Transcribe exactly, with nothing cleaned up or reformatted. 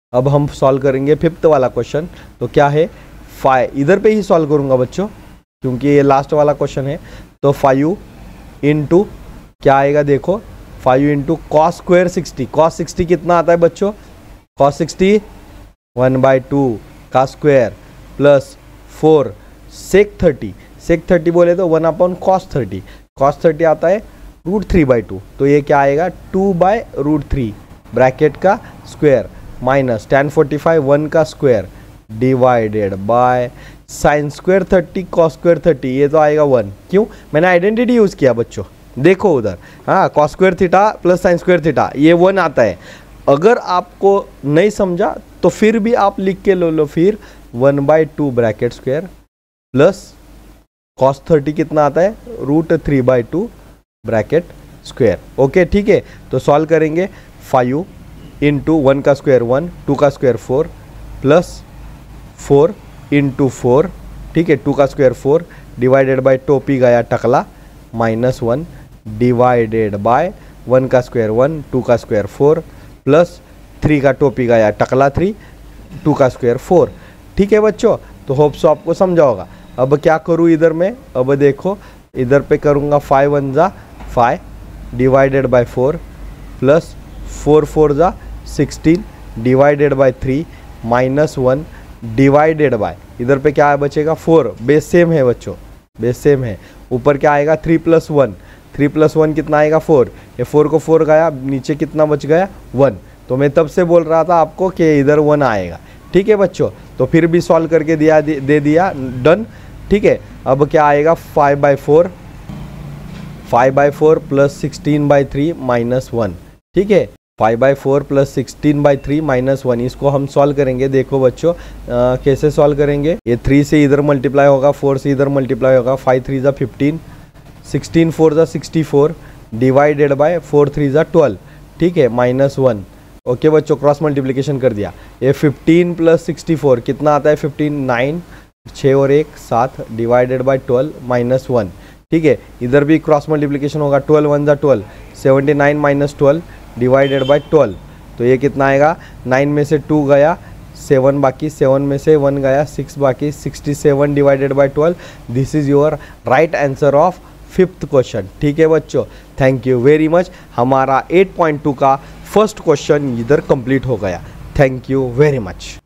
अब हम सॉल्व करेंगे फिफ्थ वाला क्वेश्चन। तो क्या है, फाइव इधर पे ही सॉल्व करूंगा बच्चों क्योंकि ये लास्ट वाला क्वेश्चन है। तो फाइव इंटू क्या आएगा, देखो five into cos square sixty. Cos sixty कितना आता है बच्चों, cos sixty one by two का square plus four sec thirty. Sec thirty बोले तो one upon cos thirty. Cos thirty आता है रूट थ्री बाई टू, तो ये क्या आएगा two by root three bracket का square minus ten forty five one का square divided by sine square thirty cos square thirty, ये तो आएगा वन। क्यों, मैंने आइडेंटिटी यूज़ किया बच्चों, देखो उधर, हाँ cos square theta plus sine square theta ये वन आता है। अगर आपको नहीं समझा तो फिर भी आप लिख के लो लो फिर one by two bracket square plus cos thirty कितना आता है root three by two bracket square. Okay ठीक है, तो सॉल्व करेंगे फाइव इंटू वन का स्क्वायर वन, टू का square four plus four into four, ठीक है टू का स्क्वायर फोर डिवाइडेड बाय टोपी गया टकला minus one divided by one का स्क्वायर वन, टू का स्क्वायर फोर प्लस थ्री का टोपी गया टकला थ्री, टू का स्क्वायर फोर। ठीक है बच्चों, तो होप सो आपको समझा होगा। अब क्या करूँ इधर में, अब देखो इधर पे करूँगा फाइव वन ज़ा five divided by four plus four four ज़ा sixteen divided by three minus one divided by इधर पे क्या बचेगा फोर, बेस सेम है बच्चों, बेस सेम है। ऊपर क्या आएगा three plus one, three plus one कितना आएगा फोर, ये फोर को फोर गया नीचे कितना बच गया वन। तो मैं तब से बोल रहा था आपको कि इधर वन आएगा। ठीक है बच्चों, तो फिर भी सॉल्व करके दिया दे, दे दिया डन। ठीक है, अब क्या आएगा five by four, five by four plus sixteen by three minus one. ठीक है, five by four plus sixteen by three minus one, इसको हम सॉल्व करेंगे। देखो बच्चों आ, कैसे सॉल्व करेंगे, ये थ्री से इधर मल्टीप्लाई होगा, फोर से इधर मल्टीप्लाई होगा, फाइव थ्री ज़ा फिफ्टीन, सिक्सटीन फोर ज़ा sixty four divided by four three ज़ा ट्वेल्व। ठीक है, माइनस वन। ओके बच्चों, क्रॉस मल्टीप्लिकेशन कर दिया। ये फिफ्टीन प्लस सिक्सटी फोर कितना आता है फिफ्टीन, नाइन, छः और एक सात divided by twelve minus one. ठीक है, इधर भी क्रॉस मल्टीप्लिकेशन होगा, ट्वेल्व वन ज़ा twelve, seventy nine minus twelve divided by twelve. तो ये कितना आएगा, नाइन में से टू गया, सेवन बाकी, सेवन में से वन गया, सिक्स बाकी, sixty seven divided by twelve. This is your right answer of fifth question. ठीक है बच्चों, थैंक यू वेरी मच। हमारा एट पॉइंट टू का फर्स्ट क्वेश्चन इधर कंप्लीट हो गया। Thank you very much.